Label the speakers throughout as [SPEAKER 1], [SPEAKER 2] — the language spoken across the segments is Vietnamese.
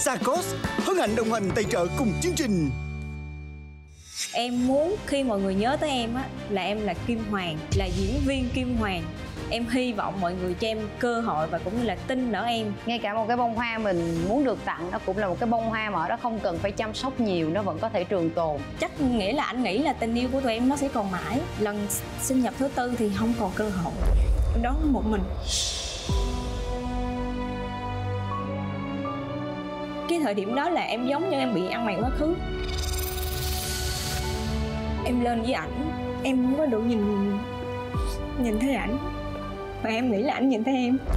[SPEAKER 1] Sarcos hân hạnh đồng hành tài trợ cùng chương trình.
[SPEAKER 2] Em muốn khi mọi người nhớ tới em á là em là Kim Hoàng, là diễn viên Kim Hoàng. Em hy vọng mọi người cho em cơ hội và cũng như là tin ở em.
[SPEAKER 3] Ngay cả một cái bông hoa mình muốn được tặng, nó cũng là một cái bông hoa mà ở đó không cần phải chăm sóc nhiều, nó vẫn có thể trường tồn.
[SPEAKER 2] Chắc nghĩa là anh nghĩ là tình yêu của tụi em nó sẽ còn mãi. Lần sinh nhật thứ tư thì không còn cơ hội. Em đón một mình. Cái thời điểm đó là em giống như em bị ăn mày quá khứ. Em lên với ảnh, em không có được nhìn thấy ảnh, và em nghĩ là ảnh nhìn thấy em.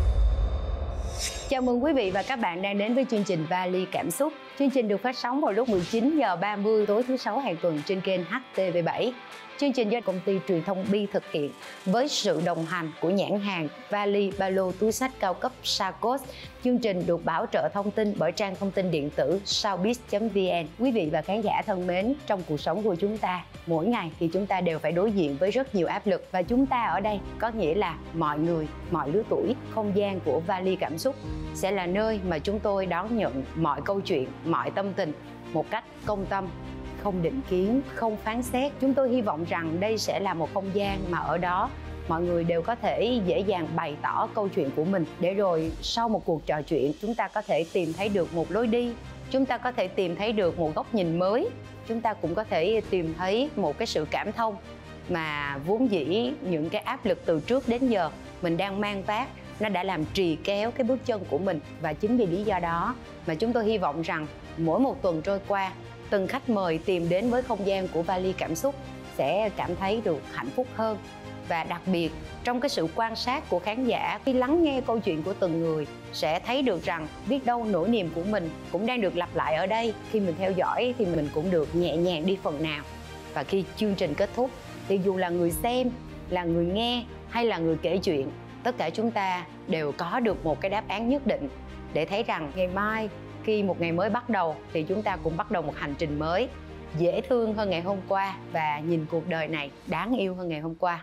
[SPEAKER 3] Chào mừng quý vị và các bạn đang đến với chương trình Vali Cảm Xúc. Chương trình được phát sóng vào lúc 19h30 tối thứ Sáu hàng tuần trên kênh HTV7. Chương trình do công ty truyền thông Bi thực hiện với sự đồng hành của nhãn hàng vali, ba lô, túi xách cao cấp Sarcos. Chương trình được bảo trợ thông tin bởi trang thông tin điện tử showbiz.vn. Quý vị và khán giả thân mến, trong cuộc sống của chúng ta, mỗi ngày thì chúng ta đều phải đối diện với rất nhiều áp lực. Và chúng ta ở đây có nghĩa là mọi người, mọi lứa tuổi. Không gian của Vali Cảm Xúc sẽ là nơi mà chúng tôi đón nhận mọi câu chuyện, mọi tâm tình một cách công tâm, không định kiến, không phán xét. Chúng tôi hy vọng rằng đây sẽ là một không gian mà ở đó mọi người đều có thể dễ dàng bày tỏ câu chuyện của mình, để rồi sau một cuộc trò chuyện chúng ta có thể tìm thấy được một lối đi, chúng ta có thể tìm thấy được một góc nhìn mới, chúng ta cũng có thể tìm thấy một cái sự cảm thông mà vốn dĩ những cái áp lực từ trước đến giờ mình đang mang vác, nó đã làm trì kéo cái bước chân của mình. Và chính vì lý do đó mà chúng tôi hy vọng rằng mỗi một tuần trôi qua, từng khách mời tìm đến với không gian của Vali Cảm Xúc sẽ cảm thấy được hạnh phúc hơn. Và đặc biệt trong cái sự quan sát của khán giả, khi lắng nghe câu chuyện của từng người, sẽ thấy được rằng biết đâu nỗi niềm của mình cũng đang được lặp lại ở đây. Khi mình theo dõi thì mình cũng được nhẹ nhàng đi phần nào. Và khi chương trình kết thúc thì dù là người xem, là người nghe hay là người kể chuyện, tất cả chúng ta đều có được một cái đáp án nhất định để thấy rằng ngày mai, khi một ngày mới bắt đầu thì chúng ta cũng bắt đầu một hành trình mới, dễ thương hơn ngày hôm qua và nhìn cuộc đời này đáng yêu hơn ngày hôm qua.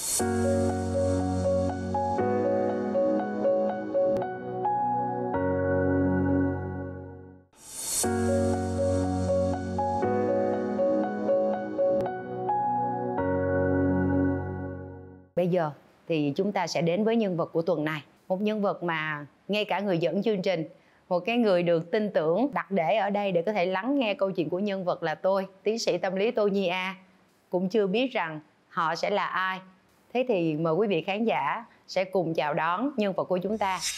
[SPEAKER 3] Bây giờ thì chúng ta sẽ đến với nhân vật của tuần này. Một nhân vật mà ngay cả người dẫn chương trình, một cái người được tin tưởng đặt để ở đây để có thể lắng nghe câu chuyện của nhân vật là tôi, tiến sĩ tâm lý Tô Nhi A, cũng chưa biết rằng họ sẽ là ai. Thế thì mời quý vị khán giả sẽ cùng chào đón nhân vật của chúng ta.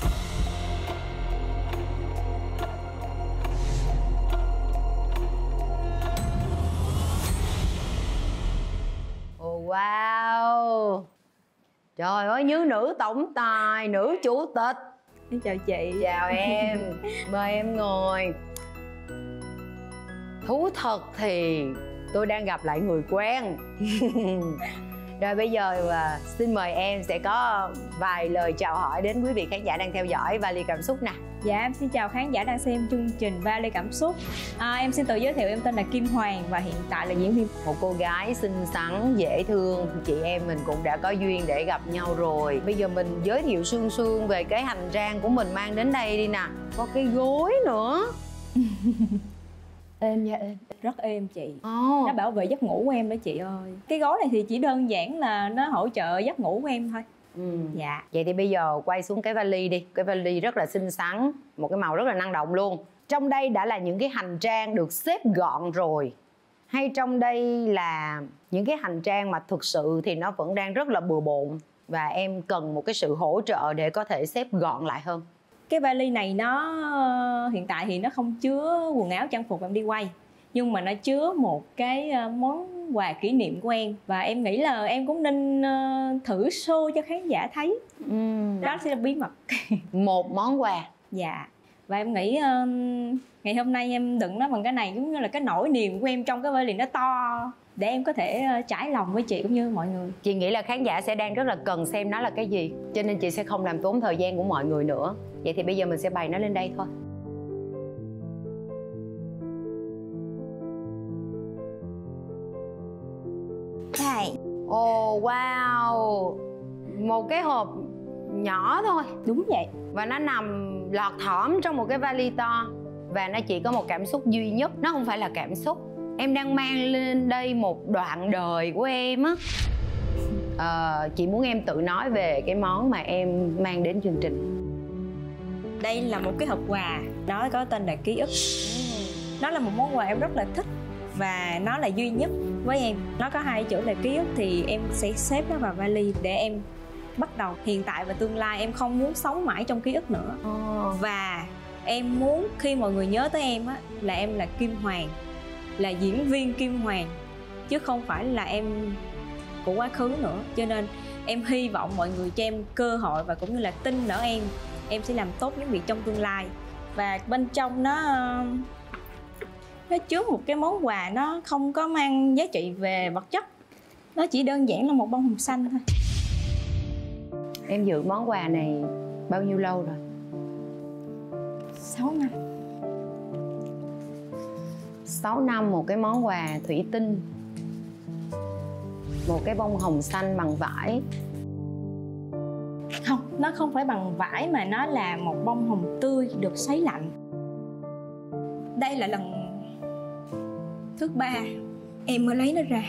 [SPEAKER 3] Oh, wow! Trời ơi, như nữ tổng tài, nữ chủ tịch.
[SPEAKER 2] Em chào chị.
[SPEAKER 3] Chào em. Mời em ngồi. Thú thật thì tôi đang gặp lại người quen. Rồi bây giờ xin mời em sẽ có vài lời chào hỏi đến quý vị khán giả đang theo dõi Vali Cảm Xúc nè.
[SPEAKER 2] Dạ, em xin chào khán giả đang xem chương trình Vali Cảm Xúc. Em xin tự giới thiệu, em tên là Kim Hoàng và hiện tại là diễn viên.
[SPEAKER 3] Một cô gái xinh xắn, dễ thương. Chị em mình cũng đã có duyên để gặp nhau rồi. Bây giờ mình giới thiệu sương sương về cái hành trang của mình mang đến đây đi nè. Có cái gối nữa. Êm nha em.
[SPEAKER 2] Rất êm chị. Nó bảo vệ giấc ngủ của em đó chị ơi. Cái gối này thì chỉ đơn giản là nó hỗ trợ giấc ngủ của em thôi. Dạ.
[SPEAKER 3] Vậy thì bây giờ quay xuống cái vali đi. Cái vali rất là xinh xắn, một cái màu rất là năng động luôn. Trong đây đã là những cái hành trang được xếp gọn rồi, hay trong đây là những cái hành trang mà thực sự thì nó vẫn đang rất là bừa bộn và em cần một cái sự hỗ trợ để có thể xếp gọn lại hơn?
[SPEAKER 2] Cái vali này nó hiện tại thì nó không chứa quần áo trang phục em đi quay, nhưng mà nó chứa một cái món quà kỷ niệm của em. Và em nghĩ là em cũng nên thử show cho khán giả thấy. Đó sẽ là bí mật.
[SPEAKER 3] Một món quà.
[SPEAKER 2] Dạ. Và em nghĩ ngày hôm nay em đựng nó bằng cái này cũng như là cái nỗi niềm của em trong cái vali nó to, để em có thể trải lòng với chị cũng như mọi người.
[SPEAKER 3] Chị nghĩ là khán giả sẽ đang rất là cần xem nó là cái gì, cho nên chị sẽ không làm tốn thời gian của mọi người nữa. Vậy thì bây giờ mình sẽ bày nó lên đây thôi.
[SPEAKER 2] Đây.
[SPEAKER 3] Oh wow, một cái hộp nhỏ thôi.
[SPEAKER 2] Đúng vậy.
[SPEAKER 3] Và nó nằm lọt thỏm trong một cái vali to và nó chỉ có một cảm xúc duy nhất. Nó không phải là cảm xúc, em đang mang lên đây một đoạn đời của em á. Chị muốn em tự nói về cái món mà em mang đến chương trình.
[SPEAKER 2] Đây là một cái hộp quà, nó có tên là ký ức. Nó là một món quà em rất là thích và nó là duy nhất với em. Nó có 2 chữ là ký ức, thì em sẽ xếp nó vào vali để em bắt đầu hiện tại và tương lai. Em không muốn sống mãi trong ký ức nữa. Và em muốn khi mọi người nhớ tới em á, là em là Kim Hoàng, là diễn viên Kim Hoàng, chứ không phải là em của quá khứ nữa. Cho nên em hy vọng mọi người cho em cơ hội và cũng như là tin ở em sẽ làm tốt những việc trong tương lai. Và bên trong nó chứa một cái món quà, nó không có mang giá trị về vật chất, nó chỉ đơn giản là một bông hồng xanh thôi.
[SPEAKER 3] Em giữ món quà này bao nhiêu lâu rồi?
[SPEAKER 2] 6 năm.
[SPEAKER 3] 6 năm một cái món quà thủy tinh, một cái bông hồng xanh bằng vải.
[SPEAKER 2] Không, nó không phải bằng vải mà nó là một bông hồng tươi được sấy lạnh. Đây là lần thứ 3 em mới lấy nó ra.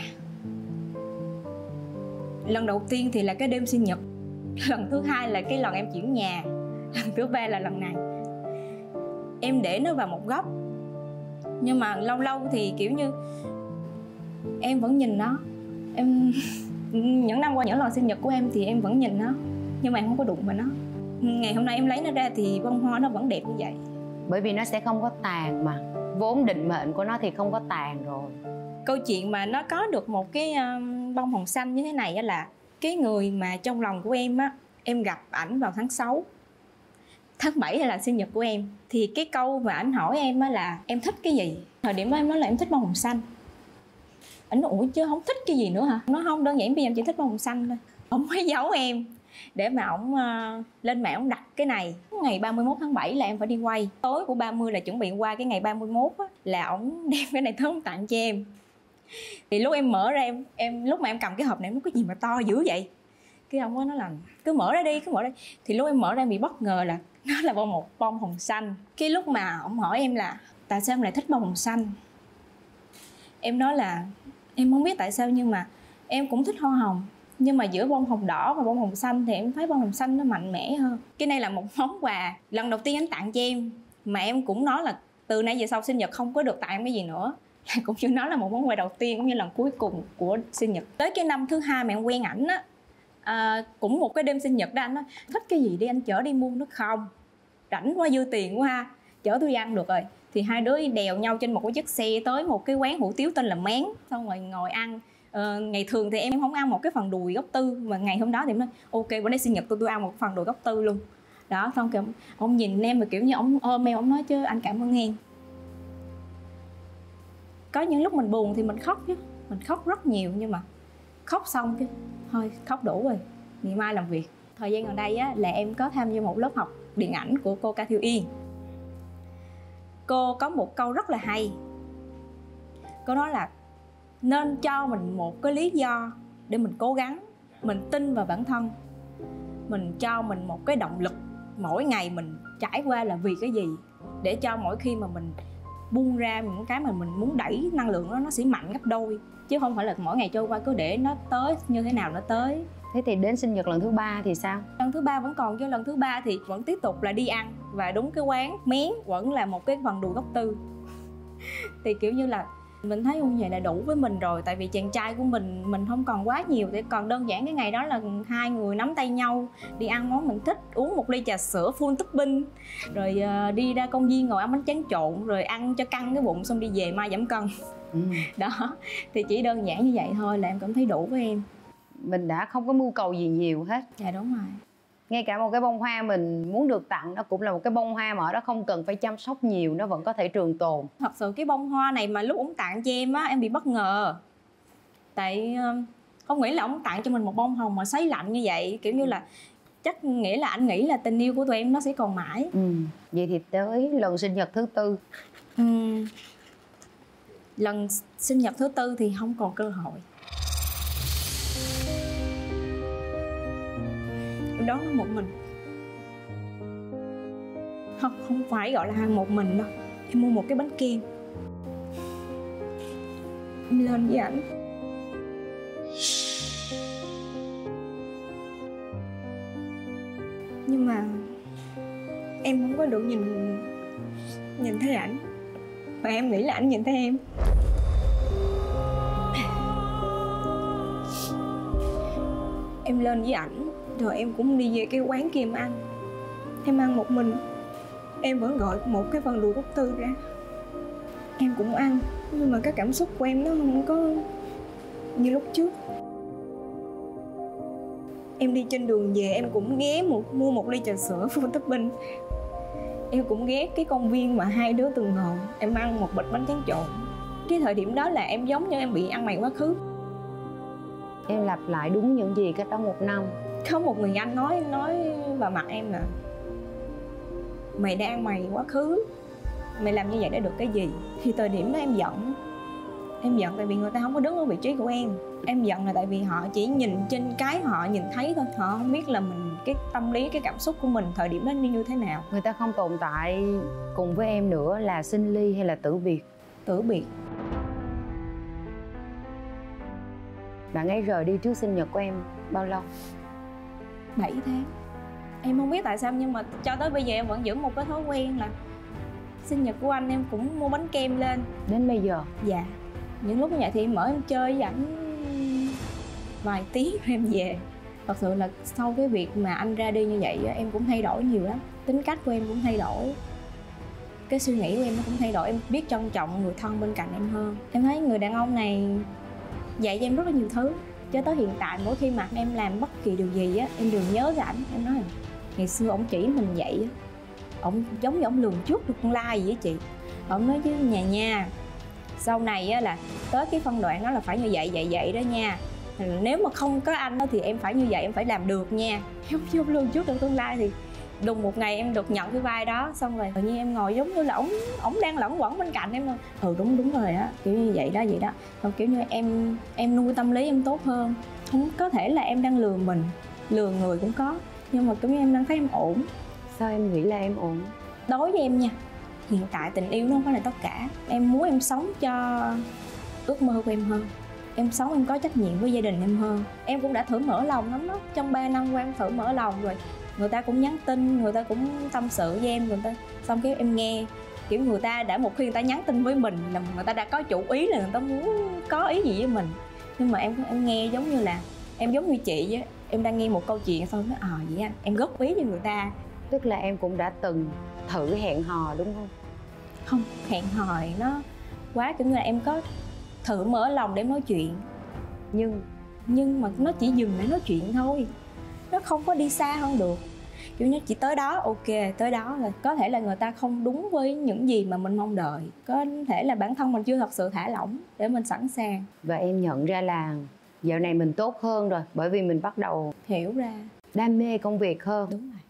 [SPEAKER 2] Lần đầu tiên thì là cái đêm sinh nhật, lần thứ 2 là cái lần em chuyển nhà, lần thứ 3 là lần này. Em để nó vào một góc, nhưng mà lâu lâu thì kiểu như em vẫn nhìn nó. Em những năm qua những lần sinh nhật của em thì em vẫn nhìn nó, nhưng mà em không có đụng vào nó. Ngày hôm nay em lấy nó ra thì bông hoa nó vẫn đẹp như vậy.
[SPEAKER 3] Bởi vì nó sẽ không có tàn mà. Vốn định mệnh của nó thì không có tàn rồi.
[SPEAKER 2] Câu chuyện mà nó có được một cái bông hồng xanh như thế này là cái người mà trong lòng của em á, em gặp ảnh vào tháng 6. Tháng 7 là sinh nhật của em. Thì cái câu mà ảnh hỏi em á là em thích cái gì? Thời điểm đó em nói là em thích bông hồng xanh. Ảnh nói ủa chứ không thích cái gì nữa hả? Nó không, đơn giản bây giờ em chỉ thích bông hồng xanh thôi. Ông mới giấu em để mà ổng lên mạng ổng đặt cái này. Ngày 31 tháng 7 là em phải đi quay. Tối của 30 là chuẩn bị qua cái ngày 31 á, là ổng đem cái này tới ổng tặng cho em. Thì lúc em mở ra em lúc mà em cầm cái hộp này, nó có gì mà to dữ vậy? Cái ông ấy nói là cứ mở ra đi, cứ mở ra. Thì lúc em mở ra em bị bất ngờ là nó là một bông hồng xanh. Cái lúc mà ổng hỏi em là tại sao em lại thích bông hồng xanh, em nói là em không biết tại sao nhưng mà em cũng thích hoa hồng, nhưng mà giữa bông hồng đỏ và bông hồng xanh thì em thấy bông hồng xanh nó mạnh mẽ hơn. Cái này là một món quà lần đầu tiên anh tặng cho em, mà em cũng nói là từ nay về sau sinh nhật không có được tặng em cái gì nữa. Cũng như nó là một món quà đầu tiên cũng như lần cuối cùng của sinh nhật. Tới cái năm thứ 2 mà em quen ảnh á, cũng một cái đêm sinh nhật đó, anh nói thích cái gì đi anh chở đi mua. Nó không, rảnh quá dư tiền quá ha, chở tôi đi ăn được rồi. Thì hai đứa đèo nhau trên một cái chiếc xe tới một cái quán hủ tiếu tên là Mén, xong rồi ngồi ăn. Ngày thường thì em không ăn một cái phần đùi gốc tư, mà ngày hôm đó thì em nói ok bữa nay sinh nhật tôi ăn một phần đùi gốc tư luôn đó. Xong kiểu ông nhìn em mà kiểu như ông ôm em, ông nói chứ anh cảm ơn em. Có những lúc mình buồn thì mình khóc chứ, mình khóc rất nhiều, nhưng mà khóc xong cái thôi khóc đủ rồi, ngày mai làm việc. Thời gian gần đây á, là em có tham gia một lớp học điện ảnh của cô Ca Thiêu Yên. Cô có một câu rất là hay. Cô nói là nên cho mình một cái lý do để mình cố gắng, mình tin vào bản thân, mình cho mình một cái động lực mỗi ngày mình trải qua là vì cái gì, để cho mỗi khi mà mình buông ra những cái mà mình muốn đẩy năng lượng đó, nó sẽ mạnh gấp đôi, chứ không phải là mỗi ngày trôi qua cứ để nó tới như thế nào nó tới.
[SPEAKER 3] Thế thì đến sinh nhật lần thứ 3 thì sao?
[SPEAKER 2] Lần thứ 3 vẫn còn, chứ lần thứ 3 thì vẫn tiếp tục là đi ăn, và đúng cái quán Mén vẫn là một cái phần đùi gốc tư. Thì kiểu như là mình thấy như vậy là đủ với mình rồi, tại vì chàng trai của mình không còn quá nhiều, để còn đơn giản cái ngày đó là hai người nắm tay nhau đi ăn món mình thích, uống một ly trà sữa full topping, rồi đi ra công viên ngồi ăn bánh tráng trộn, rồi ăn cho căng cái bụng xong đi về mai giảm cân. Đó thì chỉ đơn giản như vậy thôi là em cảm thấy đủ với em.
[SPEAKER 3] Mình đã không có mưu cầu gì nhiều hết.
[SPEAKER 2] Dạ đúng rồi.
[SPEAKER 3] Ngay cả một cái bông hoa mình muốn được tặng, nó cũng là một cái bông hoa mà ở đó không cần phải chăm sóc nhiều, nó vẫn có thể trường tồn.
[SPEAKER 2] Thật sự cái bông hoa này mà lúc ông tặng cho em á, em bị bất ngờ. Tại không nghĩ là ông tặng cho mình một bông hồng mà sấy lạnh như vậy. Kiểu như là chắc nghĩ là anh nghĩ là tình yêu của tụi em nó sẽ còn mãi.
[SPEAKER 3] Vậy thì tới lần sinh nhật thứ 4.
[SPEAKER 2] Lần sinh nhật thứ 4 thì không còn cơ hội. Đó là một mình. Không phải gọi là ăn một mình đâu. Em mua một cái bánh kem, em lên với ảnh. Nhưng mà em không có được nhìn thấy ảnh, và em nghĩ là ảnh nhìn thấy em. Em lên với ảnh rồi em cũng đi về cái quán kia em ăn. Em ăn một mình, em vẫn gọi một cái phần đùi cốt tư ra, em cũng ăn. Nhưng mà cái cảm xúc của em nó không có như lúc trước. Em đi trên đường về em cũng ghé mua một ly trà sữa full topping. Em cũng ghé cái công viên mà hai đứa từng ngồi, em ăn một bịch bánh tráng trộn. Cái thời điểm đó là em giống như em bị ăn mày quá khứ.
[SPEAKER 3] Em lặp lại đúng những gì cách đó 1 năm.
[SPEAKER 2] Có một người anh nói vào mặt em là mày đang ăn mày quá khứ, mày làm như vậy để được cái gì. Thì thời điểm đó em giận tại vì người ta không có đứng ở vị trí của em. Em giận là tại vì họ chỉ nhìn trên cái họ nhìn thấy thôi, họ không biết là mình, cái tâm lý, cái cảm xúc của mình thời điểm đó như thế nào.
[SPEAKER 3] Người ta không tồn tại cùng với em nữa là sinh ly hay là tử biệt?
[SPEAKER 2] Tử biệt.
[SPEAKER 3] Bạn ấy rời đi trước sinh nhật của em bao lâu?
[SPEAKER 2] 7 tháng. Em không biết tại sao nhưng mà cho tới bây giờ em vẫn giữ một cái thói quen là sinh nhật của anh em cũng mua bánh kem lên.
[SPEAKER 3] Đến bây giờ?
[SPEAKER 2] Dạ. Những lúc như vậy thì em mở em chơi với ảnh vài tiếng rồi em về. Thật sự là sau cái việc mà anh ra đi như vậy em cũng thay đổi nhiều lắm. Tính cách của em cũng thay đổi, cái suy nghĩ của em nó cũng thay đổi. Em biết trân trọng người thân bên cạnh em hơn. Em thấy người đàn ông này dạy cho em rất là nhiều thứ. Cho tới hiện tại mỗi khi mà em làm bất kỳ điều gì á, em đều nhớ về ảnh. Em nói là ngày xưa ổng chỉ mình vậy á, ổng giống như ổng lường trước được con lai vậy á chị. Ổng nói chứ nha, sau này á là tới cái phân đoạn đó là phải như vậy đó nha. Nếu mà không có anh đó thì em phải như vậy, em phải làm được nha. Em lường trước được tương lai. Thì đùng một ngày em được nhận cái vai đó, xong rồi tự nhiên em ngồi giống như là ổng đang lẩn quẩn bên cạnh em. Đúng rồi á, kiểu như vậy đó. Còn kiểu như em nuôi tâm lý em tốt hơn. Không có thể là em đang lừa mình, lừa người cũng có, nhưng mà kiểu như em đang thấy em ổn.
[SPEAKER 3] Sao em nghĩ là em ổn?
[SPEAKER 2] Đối với em nha, hiện tại tình yêu nó không phải là tất cả. Em muốn em sống cho ước mơ của em hơn. Em sống em có trách nhiệm với gia đình em hơn. Em cũng đã thử mở lòng lắm đó. Trong 3 năm qua em thử mở lòng rồi. Người ta cũng nhắn tin, người ta cũng tâm sự với em, xong cái em nghe. Kiểu người ta đã một khi người ta nhắn tin với mình là người ta đã có chủ ý là người ta muốn có ý gì với mình. Nhưng mà em nghe giống như là em giống như chị á, em đang nghe một câu chuyện xong nói vậy anh, em góp ý cho người ta.
[SPEAKER 3] Tức là em cũng đã từng thử hẹn hò đúng không?
[SPEAKER 2] Không, hẹn hò nó quá kiểu như là em có thử mở lòng để em nói chuyện. Nhưng mà nó chỉ dừng để nói chuyện thôi, nó không có đi xa hơn được. Kiểu như chỉ tới đó, ok, tới đó rồi. Có thể là người ta không đúng với những gì mà mình mong đợi. Có thể là bản thân mình chưa thật sự thả lỏng để mình sẵn sàng.
[SPEAKER 3] Và em nhận ra là dạo này mình tốt hơn rồi, bởi vì mình bắt đầu
[SPEAKER 2] hiểu ra,
[SPEAKER 3] đam mê công việc hơn.
[SPEAKER 2] đúng rồi.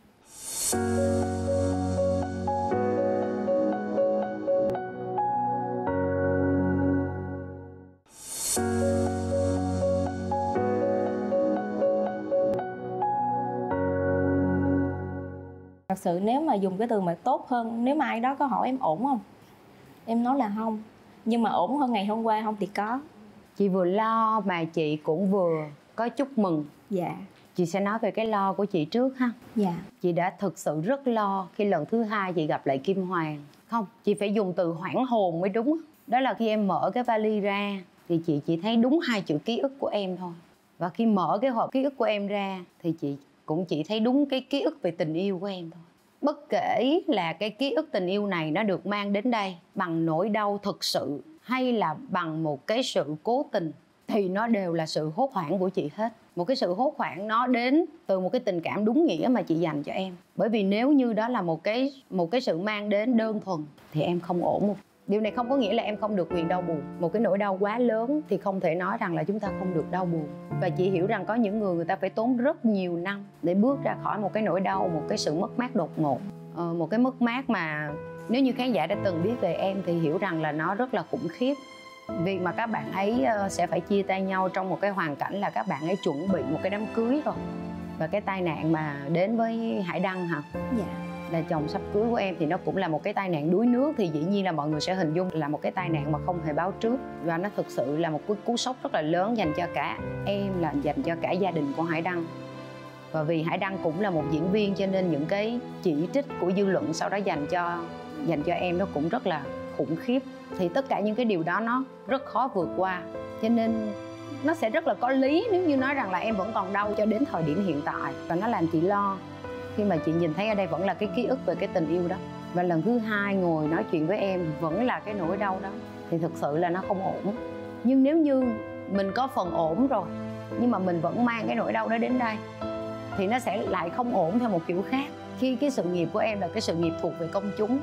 [SPEAKER 2] Thật sự nếu mà dùng cái từ mà tốt hơn, nếu mà ai đó có hỏi em ổn không, em nói là không. Nhưng mà ổn hơn ngày hôm qua không thì có.
[SPEAKER 3] Chị vừa lo mà chị cũng vừa có chúc mừng.
[SPEAKER 2] Dạ.
[SPEAKER 3] Chị sẽ nói về cái lo của chị trước ha.
[SPEAKER 2] Dạ.
[SPEAKER 3] Chị đã thực sự rất lo khi lần thứ 2 chị gặp lại Kim Hoàng. Không, chị phải dùng từ hoảng hồn mới đúng. Đó là khi em mở cái vali ra thì chị chỉ thấy đúng 2 chữ ký ức của em thôi. Và khi mở cái hộp ký ức của em ra thì chị cũng chỉ thấy đúng cái ký ức về tình yêu của em thôi. Bất kể là cái ký ức tình yêu này nó được mang đến đây bằng nỗi đau thực sự hay là bằng một cái sự cố tình thì nó đều là sự hốt hoảng của chị hết. Một cái sự hốt hoảng nó đến từ một cái tình cảm đúng nghĩa mà chị dành cho em. Bởi vì nếu như đó là một cái sự mang đến đơn thuần thì em không ổn. Điều này không có nghĩa là em không được quyền đau buồn. Một cái nỗi đau quá lớn thì không thể nói rằng là chúng ta không được đau buồn. Và chị hiểu rằng có những người ta phải tốn rất nhiều năm để bước ra khỏi một cái nỗi đau, một cái sự mất mát đột ngột. Một cái mất mát mà nếu như khán giả đã từng biết về em thì hiểu rằng là nó rất là khủng khiếp. Việc mà các bạn ấy sẽ phải chia tay nhau trong một cái hoàn cảnh là các bạn ấy chuẩn bị một cái đám cưới rồi. Và cái tai nạn mà đến với Hải Đăng hả?
[SPEAKER 2] Dạ.
[SPEAKER 3] là chồng sắp cưới của em thì nó cũng là một cái tai nạn đuối nước, thì dĩ nhiên là mọi người sẽ hình dung là một cái tai nạn mà không hề báo trước, và nó thực sự là một cái cú sốc rất là lớn dành cho cả em, là dành cho cả gia đình của Hải Đăng. Và vì Hải Đăng cũng là một diễn viên cho nên những cái chỉ trích của dư luận sau đó dành cho em nó cũng rất là khủng khiếp. Thì tất cả những cái điều đó nó rất khó vượt qua, cho nên nó sẽ rất là có lý nếu như nói rằng là em vẫn còn đau cho đến thời điểm hiện tại. Và nó làm chị lo khi mà chị nhìn thấy ở đây vẫn là cái ký ức về cái tình yêu đó. Và lần thứ hai ngồi nói chuyện với em vẫn là cái nỗi đau đó, thì thực sự là nó không ổn. Nhưng nếu như mình có phần ổn rồi nhưng mà mình vẫn mang cái nỗi đau đó đến đây thì nó sẽ lại không ổn theo một kiểu khác. Khi cái sự nghiệp của em là cái sự nghiệp thuộc về công chúng,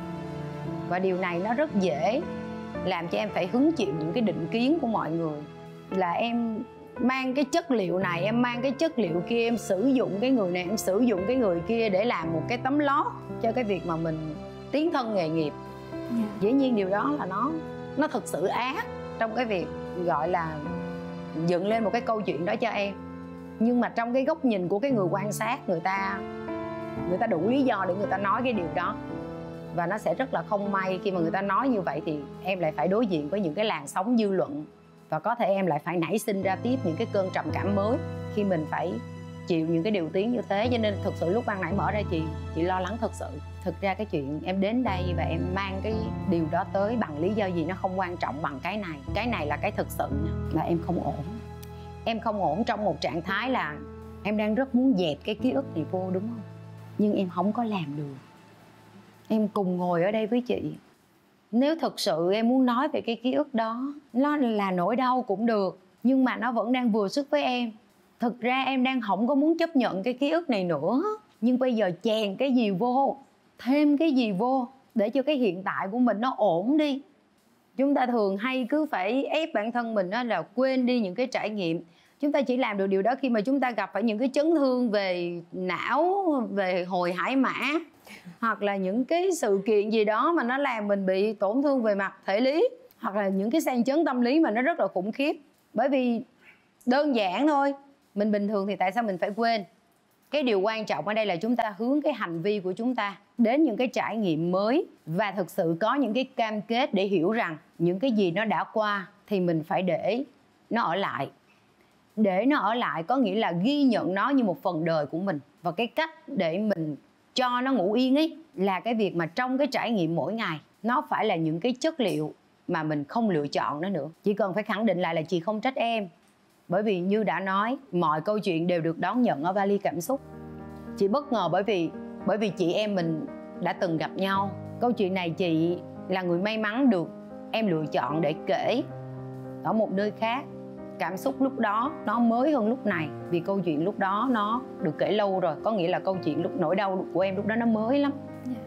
[SPEAKER 3] và điều này nó rất dễ làm cho em phải hứng chịu những cái định kiến của mọi người, là em mang cái chất liệu này, em mang cái chất liệu kia, em sử dụng cái người này, em sử dụng cái người kia để làm một cái tấm lót cho cái việc mà mình tiến thân nghề nghiệp. Dĩ nhiên điều đó là nó thực sự ác trong cái việc gọi là dựng lên một cái câu chuyện đó cho em. Nhưng mà trong cái góc nhìn của cái người quan sát, người ta đủ lý do để người ta nói cái điều đó. Và nó sẽ rất là không may khi mà người ta nói như vậy thì em lại phải đối diện với những cái làn sóng dư luận, và có thể em lại phải nảy sinh ra tiếp những cái cơn trầm cảm mới khi mình phải chịu những cái điều tiếng như thế. Cho nên thực sự lúc ban nãy mở ra chị lo lắng thật sự. Thực ra cái chuyện em đến đây và em mang cái điều đó tới bằng lý do gì nó không quan trọng bằng cái này. Cái này là cái thực sự là em không ổn. Em không ổn trong một trạng thái là em đang rất muốn dẹp cái ký ức này vô, đúng không? Nhưng em không có làm được. Em cùng ngồi ở đây với chị. Nếu thực sự em muốn nói về cái ký ức đó, nó là nỗi đau cũng được, nhưng mà nó vẫn đang vừa sức với em. Thực ra em đang không có muốn chấp nhận cái ký ức này nữa, nhưng bây giờ chèn cái gì vô, thêm cái gì vô để cho cái hiện tại của mình nó ổn đi. Chúng ta thường hay cứ phải ép bản thân mình đó là quên đi những cái trải nghiệm. Chúng ta chỉ làm được điều đó khi mà chúng ta gặp phải những cái chấn thương về não, về hồi hải mã, hoặc là những cái sự kiện gì đó mà nó làm mình bị tổn thương về mặt thể lý, hoặc là những cái sang chấn tâm lý mà nó rất là khủng khiếp. Bởi vì đơn giản thôi, mình bình thường thì tại sao mình phải quên? Cái điều quan trọng ở đây là chúng ta hướng cái hành vi của chúng ta đến những cái trải nghiệm mới, và thực sự có những cái cam kết để hiểu rằng những cái gì nó đã qua thì mình phải để nó ở lại. Để nó ở lại có nghĩa là ghi nhận nó như một phần đời của mình. Và cái cách để mình cho nó ngủ yên ấy là cái việc mà trong cái trải nghiệm mỗi ngày nó phải là những cái chất liệu mà mình không lựa chọn nó nữa. Chỉ cần phải khẳng định lại là chị không trách em, bởi vì như đã nói, mọi câu chuyện đều được đón nhận ở vali cảm xúc. Chị bất ngờ bởi vì chị em mình đã từng gặp nhau. Câu chuyện này chị là người may mắn được em lựa chọn để kể ở một nơi khác. Cảm xúc lúc đó nó mới hơn lúc này, vì câu chuyện lúc đó nó được kể lâu rồi. Có nghĩa là câu chuyện nỗi đau của em lúc đó nó mới lắm.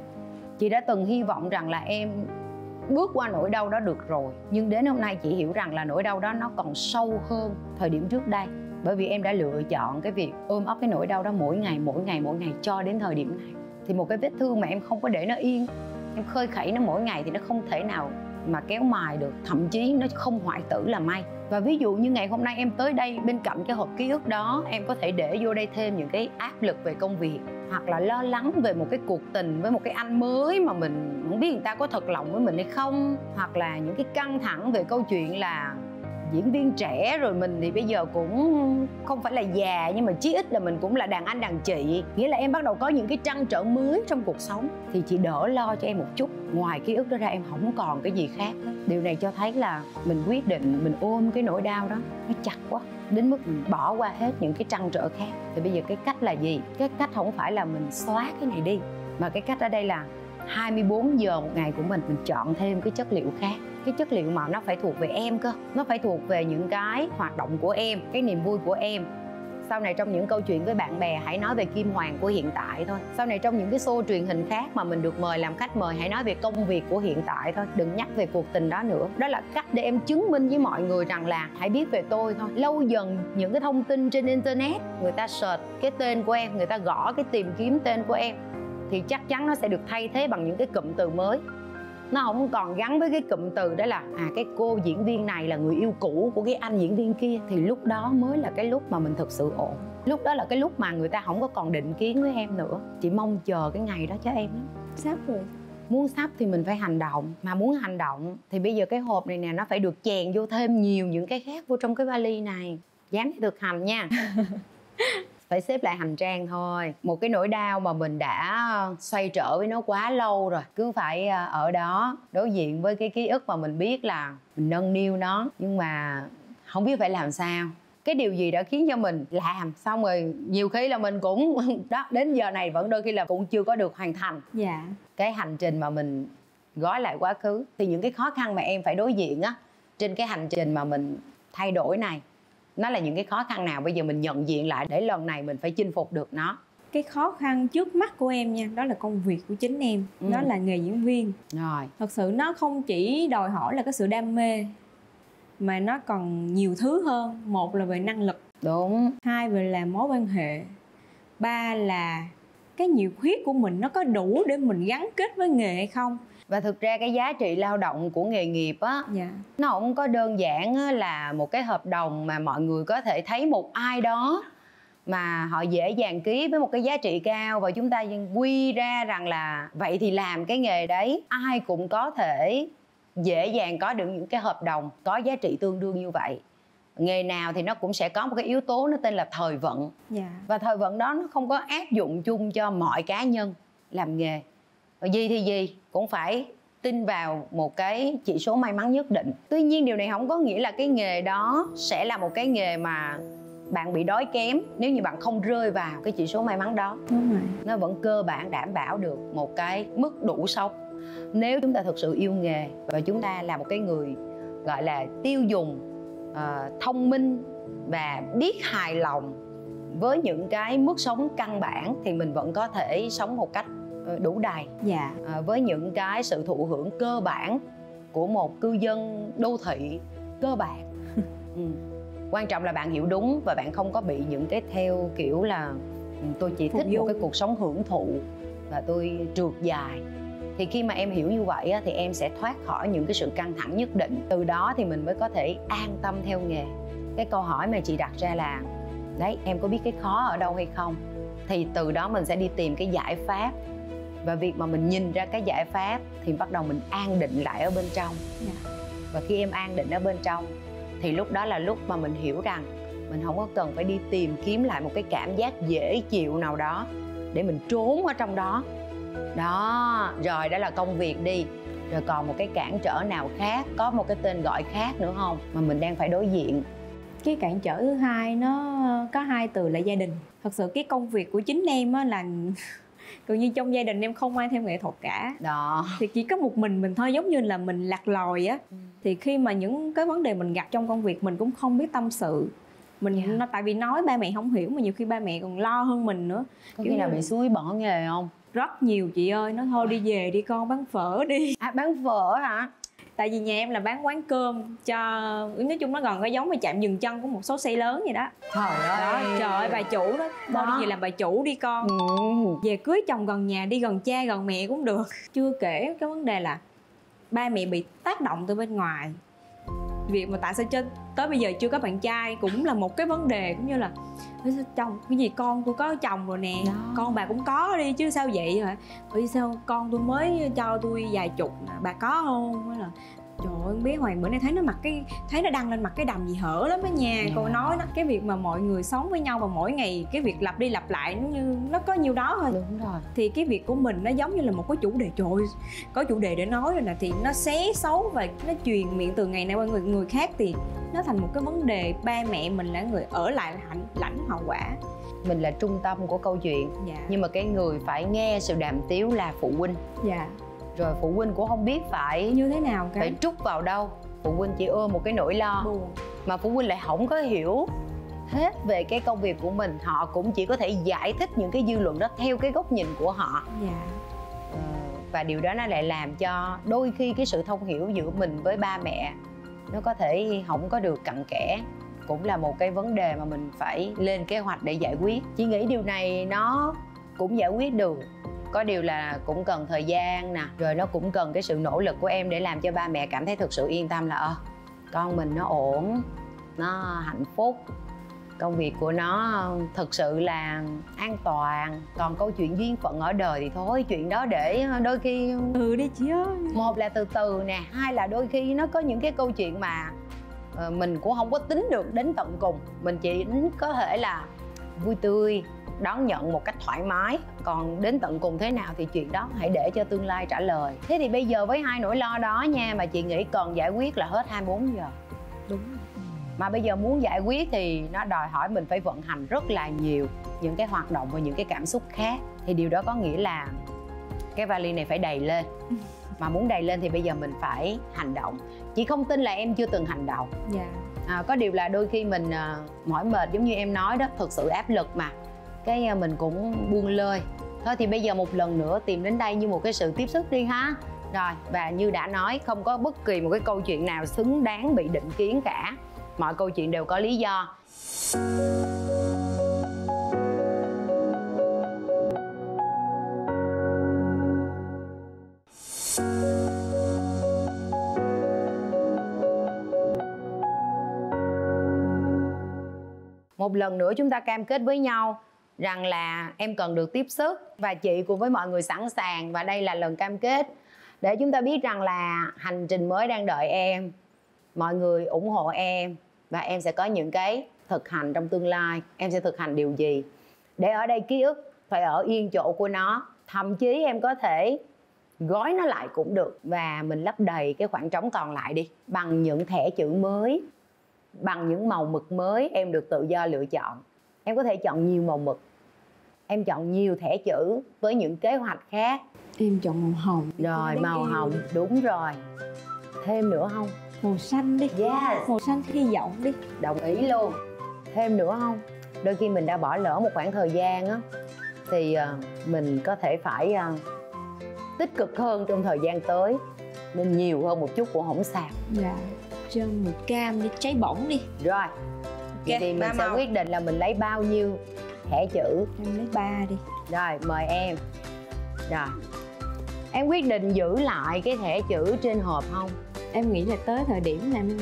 [SPEAKER 3] Chị đã từng hy vọng rằng là em bước qua nỗi đau đó được rồi, nhưng đến hôm nay chị hiểu rằng là nỗi đau đó nó còn sâu hơn thời điểm trước đây. Bởi vì em đã lựa chọn cái việc ôm ấp cái nỗi đau đó mỗi ngày cho đến thời điểm này. Thì một cái vết thương mà em không có để nó yên, em khơi khẩy nó mỗi ngày thì nó không thể nào mà kéo mài được, thậm chí nó không hoại tử là may. Và ví dụ như ngày hôm nay em tới đây, bên cạnh cái hộp ký ức đó em có thể để vô đây thêm những cái áp lực về công việc, hoặc là lo lắng về một cái cuộc tình với một cái anh mới mà mình không biết người ta có thật lòng với mình hay không, hoặc là những cái căng thẳng về câu chuyện là diễn viên trẻ rồi, mình thì bây giờ cũng không phải là già nhưng mà chí ít là mình cũng là đàn anh đàn chị. Nghĩa là em bắt đầu có những cái trăn trở mới trong cuộc sống, thì chị đỡ lo cho em một chút. Ngoài ký ức đó ra em không còn cái gì khác hết. Điều này cho thấy là mình quyết định mình ôm cái nỗi đau đó nó chặt quá, đến mức mình bỏ qua hết những cái trăn trở khác. Thì bây giờ cái cách là gì? Cái cách không phải là mình xóa cái này đi, mà cái cách ở đây là 24 giờ một ngày của mình chọn thêm cái chất liệu khác. Cái chất liệu mà nó phải thuộc về em cơ. Nó phải thuộc về những cái hoạt động của em, cái niềm vui của em. Sau này trong những câu chuyện với bạn bè hãy nói về Kim Hoàng của hiện tại thôi. Sau này trong những cái show truyền hình khác mà mình được mời làm khách mời, hãy nói về công việc của hiện tại thôi. Đừng nhắc về cuộc tình đó nữa. Đó là cách để em chứng minh với mọi người rằng là hãy biết về tôi thôi. Lâu dần những cái thông tin trên internet, người ta search cái tên của em, người ta gõ cái tìm kiếm tên của em, thì chắc chắn nó sẽ được thay thế bằng những cái cụm từ mới. Nó không còn gắn với cái cụm từ đó là cái cô diễn viên này là người yêu cũ của cái anh diễn viên kia. Thì lúc đó mới là cái lúc mà mình thực sự ổn. Lúc đó là cái lúc mà người ta không có còn định kiến với em nữa. Chị mong chờ cái ngày đó cho em đó.
[SPEAKER 2] Sắp rồi.
[SPEAKER 3] Muốn sắp thì mình phải hành động. Mà muốn hành động thì bây giờ cái hộp này nè, nó phải được chèn vô thêm nhiều những cái khác vô trong cái vali này. Dám thì thực hành nha. Phải xếp lại hành trang thôi. Một cái nỗi đau mà mình đã xoay trở với nó quá lâu rồi. Cứ phải ở đó đối diện với cái ký ức mà mình biết là mình nâng niu nó, nhưng mà không biết phải làm sao. Cái điều gì đã khiến cho mình làm xong rồi nhiều khi là mình cũng đó, đến giờ này vẫn đôi khi là cũng chưa có được hoàn thành.
[SPEAKER 2] Dạ.
[SPEAKER 3] Cái hành trình mà mình gói lại quá khứ, thì những cái khó khăn mà em phải đối diện á trên cái hành trình mà mình thay đổi này, nó là những cái khó khăn nào bây giờ mình nhận diện lại để lần này mình phải chinh phục được nó?
[SPEAKER 2] Cái khó khăn trước mắt của em nha, đó là công việc của chính em. Đó là nghề diễn viên.
[SPEAKER 3] Rồi.
[SPEAKER 2] Thật sự nó không chỉ đòi hỏi là cái sự đam mê, mà nó còn nhiều thứ hơn. Một là về năng lực.
[SPEAKER 3] Đúng.
[SPEAKER 2] Hai là mối quan hệ. Ba là cái nhiệt huyết của mình nó có đủ để mình gắn kết với nghề hay không.
[SPEAKER 3] Và thực ra cái giá trị lao động của nghề nghiệp á, nó không có đơn giản là một cái hợp đồng mà mọi người có thể thấy một ai đó mà họ dễ dàng ký với một cái giá trị cao, và chúng ta quy ra rằng là vậy thì làm cái nghề đấy ai cũng có thể dễ dàng có được những cái hợp đồng có giá trị tương đương như vậy. Nghề nào thì nó cũng sẽ có một cái yếu tố nó tên là thời vận. Và thời vận đó nó không có áp dụng chung cho mọi cá nhân làm nghề. Và gì thì gì cũng phải tin vào một cái chỉ số may mắn nhất định. Tuy nhiên điều này không có nghĩa là cái nghề đó sẽ là một cái nghề mà bạn bị đói kém nếu như bạn không rơi vào cái chỉ số may mắn đó.
[SPEAKER 2] Đúng rồi.
[SPEAKER 3] Nó vẫn cơ bản đảm bảo được một cái mức đủ sống. Nếu chúng ta thực sự yêu nghề và chúng ta là một cái người gọi là tiêu dùng thông minh và biết hài lòng với những cái mức sống căn bản, thì mình vẫn có thể sống một cách đủ đầy. Với những cái sự thụ hưởng cơ bản của một cư dân đô thị cơ bản. Quan trọng là bạn hiểu đúng và bạn không có bị những cái theo kiểu là tôi chỉ thích một cái cuộc sống hưởng thụ và tôi trượt dài. Thì khi mà em hiểu như vậy thì em sẽ thoát khỏi những cái sự căng thẳng nhất định. Từ đó thì mình mới có thể an tâm theo nghề. Cái câu hỏi mà chị đặt ra là đấy, em có biết cái khó ở đâu hay không? Thì từ đó mình sẽ đi tìm cái giải pháp. Và việc mà mình nhìn ra cái giải pháp thì bắt đầu mình an định lại ở bên trong. Và khi em an định ở bên trong thì lúc đó là lúc mà mình hiểu rằng mình không có cần phải đi tìm kiếm lại một cái cảm giác dễ chịu nào đó để mình trốn ở trong đó. Đó, rồi đó là công việc đi. Rồi còn một cái cản trở nào khác, có một cái tên gọi khác nữa không mà mình đang phải đối diện?
[SPEAKER 2] Cái cản trở thứ hai nó có hai từ là gia đình. Thật sự cái công việc của chính em á là gần như trong gia đình em không ai theo nghệ thuật cả.
[SPEAKER 3] Đó.
[SPEAKER 2] Thì chỉ có một mình thôi, giống như là mình lạc lòi á. Thì khi mà những cái vấn đề mình gặp trong công việc mình cũng không biết tâm sự. Mình tại vì nói ba mẹ không hiểu, mà nhiều khi ba mẹ còn lo hơn mình nữa.
[SPEAKER 3] Có khi nào bị xúi bỏ nghề không?
[SPEAKER 2] Rất nhiều chị ơi, nói thôi đi về đi con, bán phở đi.
[SPEAKER 3] Bán phở hả?
[SPEAKER 2] Tại vì nhà em là bán quán cơm cho, nói chung nó gần cái giống mà chạm dừng chân của một số xe lớn vậy đó.
[SPEAKER 3] Trời ơi.
[SPEAKER 2] Trời ơi, bà chủ đó, thôi đi về làm bà chủ đi con. Về cưới chồng gần nhà, đi gần cha gần mẹ cũng được. Chưa kể cái vấn đề là ba mẹ bị tác động từ bên ngoài. Việc mà tại sao tới bây giờ chưa có bạn trai cũng là một cái vấn đề, cũng như là chồng cái gì, con tôi có chồng rồi nè. Con bà cũng có đi chứ sao vậy hả? Bởi sao con tôi mới cho tôi vài chục, bà có không? Mới là trời ơi, con bé Hoàng bữa nay thấy nó đăng lên mặt cái đầm gì hở lắm á nha. Cô nói đó, cái việc mà mọi người sống với nhau và mỗi ngày cái việc lặp đi lặp lại nó như nó có nhiêu đó thôi.
[SPEAKER 3] Đúng rồi.
[SPEAKER 2] Thì cái việc của mình nó giống như là một cái chủ đề, trời ơi, có chủ đề để nói rồi nè, thì nó xé xấu và nó truyền miệng từ ngày này qua người khác, thì nó thành một cái vấn đề. Ba mẹ mình là người ở lại lãnh hậu quả.
[SPEAKER 3] Mình là trung tâm của câu chuyện. Nhưng mà cái người phải nghe sự đàm tiếu là phụ huynh. Rồi phụ huynh cũng không biết phải
[SPEAKER 2] như thế nào cả,
[SPEAKER 3] phải trút vào đâu. Phụ huynh chỉ ôm một cái nỗi lo buồn. Mà phụ huynh lại không có hiểu hết về cái công việc của mình. Họ cũng chỉ có thể giải thích những cái dư luận đó theo cái góc nhìn của họ. Và điều đó nó lại làm cho đôi khi cái sự thông hiểu giữa mình với ba mẹ nó có thể không có được cặn kẽ. Cũng là một cái vấn đề mà mình phải lên kế hoạch để giải quyết. Chị nghĩ điều này nó cũng giải quyết được Có điều là cũng cần thời gian nè, rồi nó cũng cần cái sự nỗ lực của em để làm cho ba mẹ cảm thấy thực sự yên tâm là con mình nó ổn, nó hạnh phúc, công việc của nó thực sự là an toàn. Còn câu chuyện duyên phận ở đời thì thôi, chuyện đó để đôi khi
[SPEAKER 2] đi chị ơi.
[SPEAKER 3] Một là từ từ nè, hai là đôi khi nó có những cái câu chuyện mà mình cũng không có tính được đến tận cùng. Mình chỉ có thể là vui tươi, đón nhận một cách thoải mái. Còn đến tận cùng thế nào thì chuyện đó hãy để cho tương lai trả lời. Thế thì bây giờ với hai nỗi lo đó nha, mà chị nghĩ cần giải quyết là hết 24 giờ.
[SPEAKER 2] Đúng.
[SPEAKER 3] Mà bây giờ muốn giải quyết thì nó đòi hỏi mình phải vận hành rất là nhiều những cái hoạt động và những cái cảm xúc khác. Thì điều đó có nghĩa là cái vali này phải đầy lên. Mà muốn đầy lên thì bây giờ mình phải hành động. Chị không tin là em chưa từng hành động.
[SPEAKER 2] Dạ.
[SPEAKER 3] Có điều là đôi khi mình mỏi mệt giống như em nói đó, thực sự áp lực mà cái mình cũng buông lơi. Thôi thì bây giờ một lần nữa tìm đến đây như một cái sự tiếp sức đi ha. Rồi, và như đã nói, không có bất kỳ một cái câu chuyện nào xứng đáng bị định kiến cả. Mọi câu chuyện đều có lý do. Một lần nữa chúng ta cam kết với nhau rằng là em cần được tiếp sức và chị cùng với mọi người sẵn sàng, và đây là lần cam kết để chúng ta biết rằng là hành trình mới đang đợi em, mọi người ủng hộ em và em sẽ có những cái thực hành trong tương lai. Em sẽ thực hành điều gì để ở đây ký ức phải ở yên chỗ của nó, thậm chí em có thể gói nó lại cũng được và mình lấp đầy cái khoảng trống còn lại đi bằng những thẻ chữ mới, bằng những màu mực mới. Em được tự do lựa chọn. Em có thể chọn nhiều màu mực, em chọn nhiều thẻ chữ với những kế hoạch khác.
[SPEAKER 2] Em chọn màu hồng.
[SPEAKER 3] Rồi, màu hồng, đúng rồi. Thêm nữa không?
[SPEAKER 2] Màu xanh đi.
[SPEAKER 3] Yes.
[SPEAKER 2] Màu xanh hy vọng đi.
[SPEAKER 3] Đồng ý luôn. Thêm nữa không? Đôi khi mình đã bỏ lỡ một khoảng thời gian á, thì mình có thể phải tích cực hơn trong thời gian tới, nên nhiều hơn một chút cũng không sao.
[SPEAKER 2] Dạ. Cho màu cam đi, cháy bỏng đi.
[SPEAKER 3] Rồi. Vậy thì mình sẽ quyết định là mình lấy bao nhiêu thẻ chữ.
[SPEAKER 2] Em lấy 3 đi.
[SPEAKER 3] Rồi, mời em. Rồi. Em quyết định giữ lại cái thẻ chữ trên hộp không?
[SPEAKER 2] Em nghĩ là tới thời điểm là em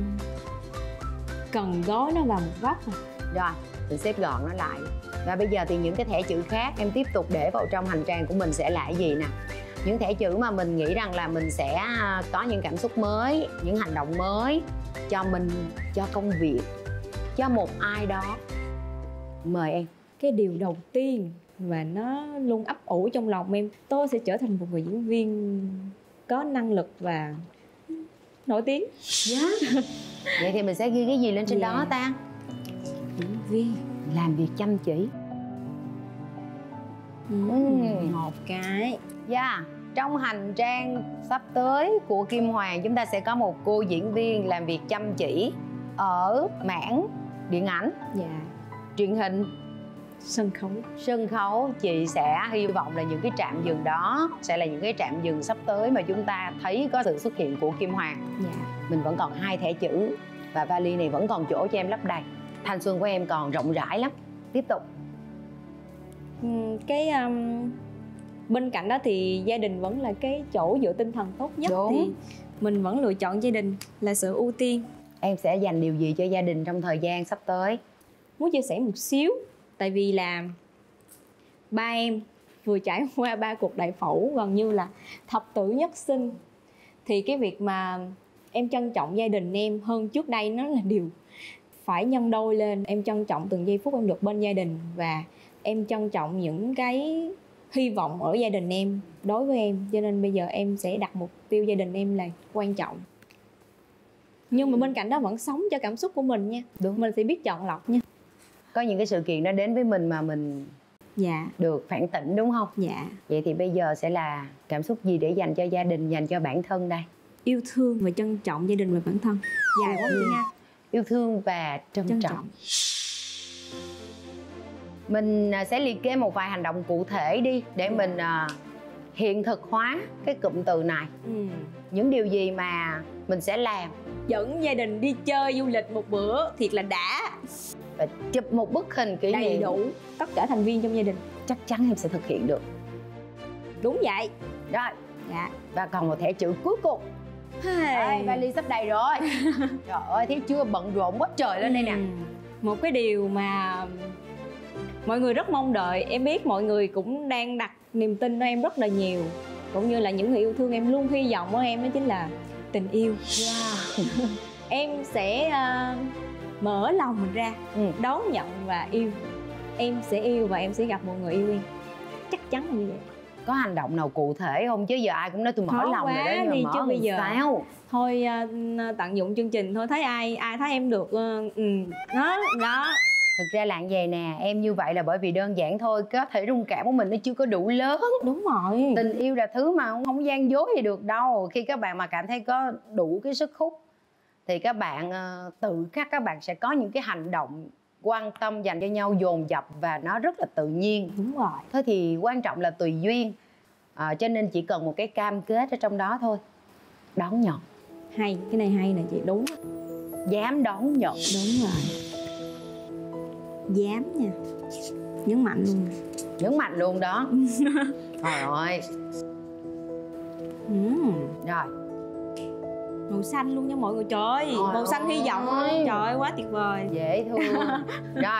[SPEAKER 2] cần gói nó vào một góc rồi.
[SPEAKER 3] Rồi, mình xếp gọn nó lại. Và bây giờ thì những cái thẻ chữ khác em tiếp tục để vào trong hành trang của mình sẽ là cái gì nè? Những thẻ chữ mà mình nghĩ rằng là mình sẽ có những cảm xúc mới, những hành động mới cho mình, cho công việc, cho một ai đó. Mời em.
[SPEAKER 2] Cái điều đầu tiên và nó luôn ấp ủ trong lòng em, tôi sẽ trở thành một người diễn viên có năng lực và nổi tiếng.
[SPEAKER 3] Yeah. Vậy thì mình sẽ ghi cái gì lên trên đó ta?
[SPEAKER 2] Diễn viên
[SPEAKER 3] làm việc chăm chỉ.
[SPEAKER 2] Một cái.
[SPEAKER 3] Yeah. Trong hành trang sắp tới của Kim Hoàng, chúng ta sẽ có một cô diễn viên làm việc chăm chỉ ở mảng điện ảnh, truyền hình, sân khấu. Chị sẽ hy vọng là những cái trạm dừng đó sẽ là những cái trạm dừng sắp tới mà chúng ta thấy có sự xuất hiện của Kim Hoàng. Mình vẫn còn 2 thẻ chữ và vali này vẫn còn chỗ cho em lấp đầy. Thanh xuân của em còn rộng rãi lắm. Tiếp tục.
[SPEAKER 2] Bên cạnh đó thì gia đình vẫn là cái chỗ dựa tinh thần tốt nhất.
[SPEAKER 3] Đúng.
[SPEAKER 2] Thì mình vẫn lựa chọn gia đình là sự ưu tiên.
[SPEAKER 3] Em sẽ dành điều gì cho gia đình trong thời gian sắp tới?
[SPEAKER 2] Muốn chia sẻ một xíu. Tại vì là ba em vừa trải qua 3 cuộc đại phẫu gần như là thập tử nhất sinh. Thì cái việc mà em trân trọng gia đình em hơn trước đây nó là điều phải nhân đôi lên. Em trân trọng từng giây phút em được bên gia đình, và em trân trọng những cái hy vọng ở gia đình em đối với em. Cho nên bây giờ em sẽ đặt mục tiêu gia đình em là quan trọng. Nhưng mà bên cạnh đó vẫn sống cho cảm xúc của mình nha.
[SPEAKER 3] Đúng.
[SPEAKER 2] Mình sẽ biết chọn lọc nha.
[SPEAKER 3] Có những cái sự kiện nó đến với mình mà mình được phản tỉnh, đúng không? Vậy thì bây giờ sẽ là cảm xúc gì để dành cho gia đình, dành cho bản thân đây?
[SPEAKER 2] Yêu thương và trân trọng gia đình và bản thân. Dài quá chị nha.
[SPEAKER 3] Yêu thương và trân trọng. Mình sẽ liệt kê một vài hành động cụ thể đi để mình hiện thực hóa cái cụm từ này. Những điều gì mà mình sẽ làm?
[SPEAKER 2] Dẫn gia đình đi chơi du lịch một bữa thiệt là đã.
[SPEAKER 3] Và chụp một bức hình kỷ niệm
[SPEAKER 2] đầy đủ tất cả thành viên trong gia đình.
[SPEAKER 3] Chắc chắn em sẽ thực hiện được.
[SPEAKER 2] Đúng vậy.
[SPEAKER 3] Rồi.
[SPEAKER 2] Dạ.
[SPEAKER 3] Và còn một thẻ chữ cuối cùng. Đây, vali sắp đầy rồi. Trời ơi, thấy chưa, bận rộn quá trời lên đây nè.
[SPEAKER 2] Một cái điều mà mọi người rất mong đợi, em biết mọi người cũng đang đặt niềm tin ở em rất là nhiều, cũng như là những người yêu thương em luôn hy vọng ở em, đó chính là tình yêu. Em sẽ mở lòng mình ra, đón nhận và yêu. Em sẽ yêu và em sẽ gặp một người yêu em, chắc chắn là như vậy.
[SPEAKER 3] Có hành động nào cụ thể không? Chứ giờ ai cũng nói tôi mở lòng rồi đó, nhưng mà mở
[SPEAKER 2] bây giờ
[SPEAKER 3] sao?
[SPEAKER 2] Thôi tận dụng chương trình thôi, thấy ai thấy em được đó.
[SPEAKER 3] Thực ra là như vậy nè, em như vậy là bởi vì đơn giản thôi, có thể rung cảm của mình nó chưa có đủ lớn.
[SPEAKER 2] Đúng rồi.
[SPEAKER 3] Tình yêu là thứ mà không gian dối gì được đâu. Khi các bạn mà cảm thấy có đủ cái sức hút thì các bạn tự khắc các bạn sẽ có những cái hành động quan tâm dành cho nhau dồn dập và nó rất là tự nhiên.
[SPEAKER 2] Đúng rồi.
[SPEAKER 3] Thôi thì quan trọng là tùy duyên, cho nên chỉ cần một cái cam kết ở trong đó thôi. Đón nhận.
[SPEAKER 2] Hay, cái này hay nè chị, đúng.
[SPEAKER 3] Dám đón nhận.
[SPEAKER 2] Đúng rồi. Dám nha. Nhấn mạnh luôn.
[SPEAKER 3] Nhấn mạnh luôn đó. Trời ơi. Rồi.
[SPEAKER 2] Màu xanh luôn nha mọi người. Trời ơi, màu xanh hy vọng. Trời ơi, quá tuyệt vời.
[SPEAKER 3] Dễ thương. Rồi.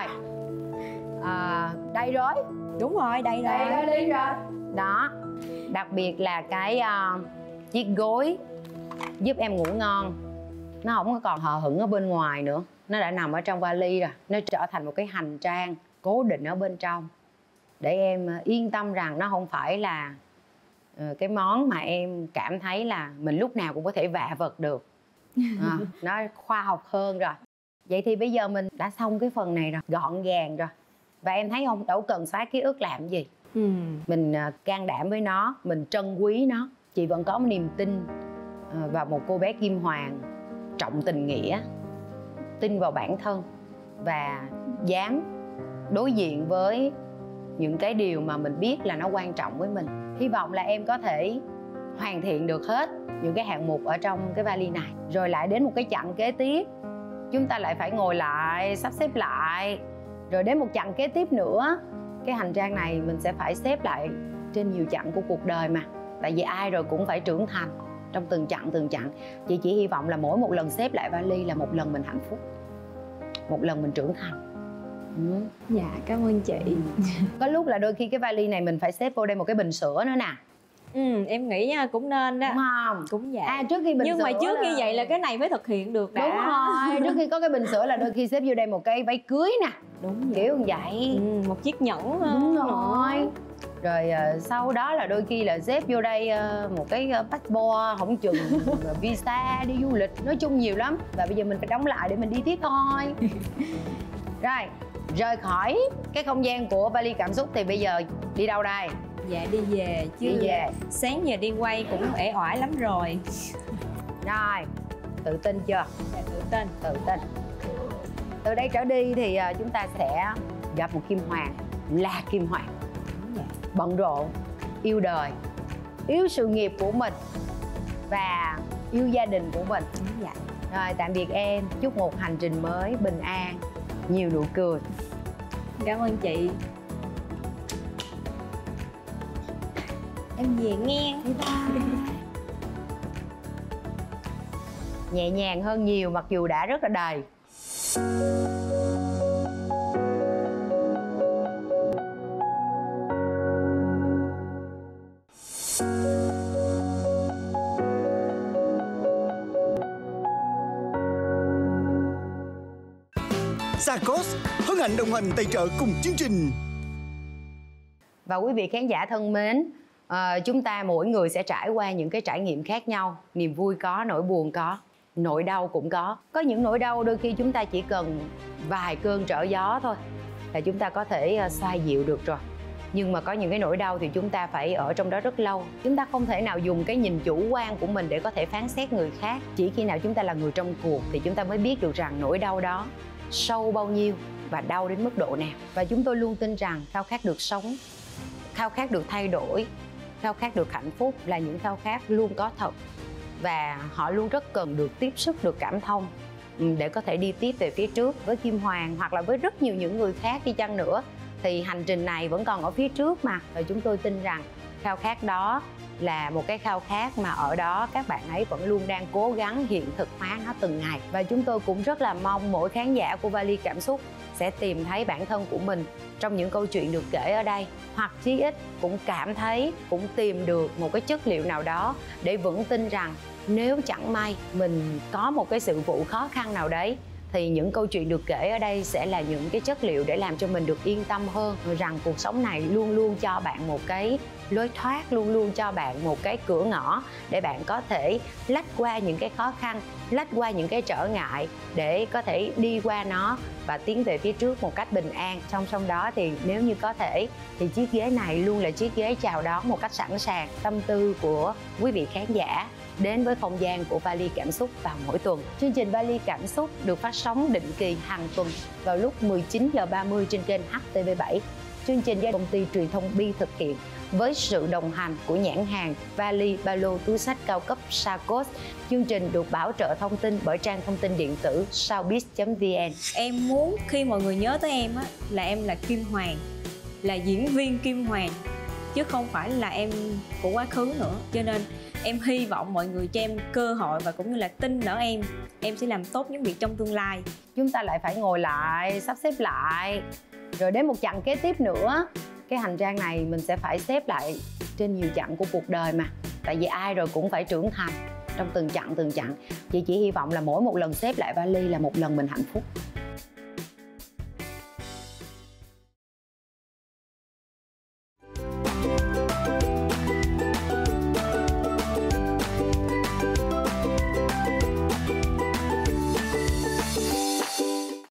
[SPEAKER 3] Đây rồi.
[SPEAKER 2] Đúng rồi, đây rồi.
[SPEAKER 3] Đây rồi. Đó. Đặc biệt là cái chiếc gối giúp em ngủ ngon. Nó không có còn hờ hững ở bên ngoài nữa. Nó đã nằm ở trong vali rồi. Nó trở thành một cái hành trang cố định ở bên trong, để em yên tâm rằng nó không phải là cái món mà em cảm thấy là mình lúc nào cũng có thể vạ vật được. Nó khoa học hơn rồi. Vậy thì bây giờ mình đã xong cái phần này rồi, gọn gàng rồi. Và em thấy không, đâu cần xóa ký ức làm gì. Mình can đảm với nó, mình trân quý nó. Chị vẫn có một niềm tin vào một cô bé Kim Hoàng trọng tình nghĩa, tin vào bản thân và dám đối diện với những cái điều mà mình biết là nó quan trọng với mình. Hy vọng là em có thể hoàn thiện được hết những cái hạng mục ở trong cái vali này. Rồi lại đến một cái chặng kế tiếp, chúng ta lại phải ngồi lại, sắp xếp lại. Rồi đến một chặng kế tiếp nữa, cái hành trang này mình sẽ phải xếp lại trên nhiều chặng của cuộc đời mà. Tại vì ai rồi cũng phải trưởng thành trong từng chặng. Chị chỉ hy vọng là mỗi một lần xếp lại vali là một lần mình hạnh phúc, một lần mình trưởng thành.
[SPEAKER 2] Dạ, cảm ơn chị.
[SPEAKER 3] Có lúc là đôi khi cái vali này mình phải xếp vô đây một cái bình sữa nữa nè.
[SPEAKER 2] Em nghĩ cũng nên đó.
[SPEAKER 3] Đúng không?
[SPEAKER 2] Cũng vậy.
[SPEAKER 3] Trước khi bình
[SPEAKER 2] nhưng
[SPEAKER 3] sữa
[SPEAKER 2] mà trước khi vậy là cái này mới thực hiện được đã.
[SPEAKER 3] Đúng rồi. Trước khi có cái bình sữa là đôi khi xếp vô đây một cái váy cưới nè.
[SPEAKER 2] Đúng vậy.
[SPEAKER 3] Kiểu như vậy.
[SPEAKER 2] Một chiếc nhẫn.
[SPEAKER 3] Đúng rồi. Rồi sau đó là đôi khi là xếp vô đây một cái passport không chừng, visa đi du lịch, nói chung nhiều lắm. Và bây giờ mình phải đóng lại để mình đi tiếp thôi. Rồi, rời khỏi cái không gian của vali cảm xúc thì bây giờ đi đâu đây?
[SPEAKER 2] Dạ đi về chứ.
[SPEAKER 3] Đi về.
[SPEAKER 2] Sáng giờ đi quay cũng uể oải lắm rồi.
[SPEAKER 3] Rồi, tự tin chưa?
[SPEAKER 2] Dạ tự tin.
[SPEAKER 3] Tự tin. Từ đây trở đi thì chúng ta sẽ gặp một Kim Hoàng, là Kim Hoàng. Bận rộn, yêu đời, yêu sự nghiệp của mình và yêu gia đình của mình.
[SPEAKER 2] Dạ.
[SPEAKER 3] Rồi, tạm biệt em. Chúc một hành trình mới bình an, nhiều nụ cười.
[SPEAKER 2] Cảm ơn chị. Em về nghe.
[SPEAKER 3] Nhẹ nhàng hơn nhiều mặc dù đã rất là đầy.
[SPEAKER 1] Sarcos hân hạnh đồng hành tài trợ cùng chương trình.
[SPEAKER 3] Và quý vị khán giả thân mến, chúng ta mỗi người sẽ trải qua những cái trải nghiệm khác nhau. Niềm vui có, nỗi buồn có, nỗi đau cũng có. Có những nỗi đau đôi khi chúng ta chỉ cần vài cơn trở gió thôi là chúng ta có thể xoa dịu được rồi. Nhưng mà có những cái nỗi đau thì chúng ta phải ở trong đó rất lâu. Chúng ta không thể nào dùng cái nhìn chủ quan của mình để có thể phán xét người khác. Chỉ khi nào chúng ta là người trong cuộc thì chúng ta mới biết được rằng nỗi đau đó sâu bao nhiêu và đau đến mức độ nào. Và chúng tôi luôn tin rằng khao khát được sống, khao khát được thay đổi, khao khát được hạnh phúc là những khao khát luôn có thật. Và họ luôn rất cần được tiếp sức, được cảm thông để có thể đi tiếp về phía trước. Với Kim Hoàng hoặc là với rất nhiều những người khác đi chăng nữa thì hành trình này vẫn còn ở phía trước mà. Và chúng tôi tin rằng Khao khát đó là một cái khao khát mà ở đó các bạn ấy vẫn luôn đang cố gắng hiện thực hóa nó từng ngày. Và chúng tôi cũng rất là mong mỗi khán giả của Vali Cảm Xúc sẽ tìm thấy bản thân của mình trong những câu chuyện được kể ở đây, hoặc chí ít cũng cảm thấy, cũng tìm được một cái chất liệu nào đó để vững tin rằng nếu chẳng may mình có một cái sự vụ khó khăn nào đấy thì những câu chuyện được kể ở đây sẽ là những cái chất liệu để làm cho mình được yên tâm hơn, rằng cuộc sống này luôn luôn cho bạn một cái lối thoát, luôn luôn cho bạn một cái cửa ngõ để bạn có thể lách qua những cái khó khăn, lách qua những cái trở ngại để có thể đi qua nó và tiến về phía trước một cách bình an. Song song đó thì nếu như có thể thì chiếc ghế này luôn là chiếc ghế chào đón một cách sẵn sàng tâm tư của quý vị khán giả đến với không gian của Vali Cảm Xúc vào mỗi tuần. Chương trình Vali Cảm Xúc được phát sóng định kỳ hàng tuần vào lúc 19h30 trên kênh HTV7. Chương trình do công ty truyền thông Bi thực hiện với sự đồng hành của nhãn hàng vali, ba lô, túi xách cao cấp Sarkos. Chương trình được bảo trợ thông tin bởi trang thông tin điện tử showbiz.vn.
[SPEAKER 2] Em muốn khi mọi người nhớ tới em á, là em là Kim Hoàng, là diễn viên Kim Hoàng, chứ không phải là em của quá khứ nữa. Cho nên em hy vọng mọi người cho em cơ hội và cũng như là tin ở em sẽ làm tốt những việc trong tương lai.
[SPEAKER 3] Chúng ta lại phải ngồi lại, sắp xếp lại, rồi đến một chặng kế tiếp nữa. Cái hành trang này mình sẽ phải xếp lại trên nhiều chặng của cuộc đời mà. Tại vì ai rồi cũng phải trưởng thành trong từng chặng. Chị chỉ hy vọng là mỗi một lần xếp lại vali là một lần mình hạnh phúc.